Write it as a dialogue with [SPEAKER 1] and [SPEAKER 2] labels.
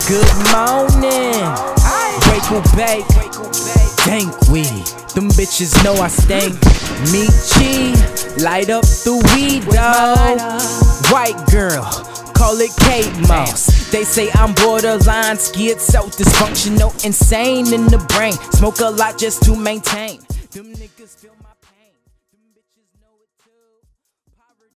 [SPEAKER 1] Good morning, Breakable Bake, dank weed. Them bitches know I stank. Meat cheese, light up the weed, dog. White girl, call it Kate Moss. They say I'm borderline, schizo, dysfunctional, insane in the brain. Smoke a lot just to maintain. Them niggas feel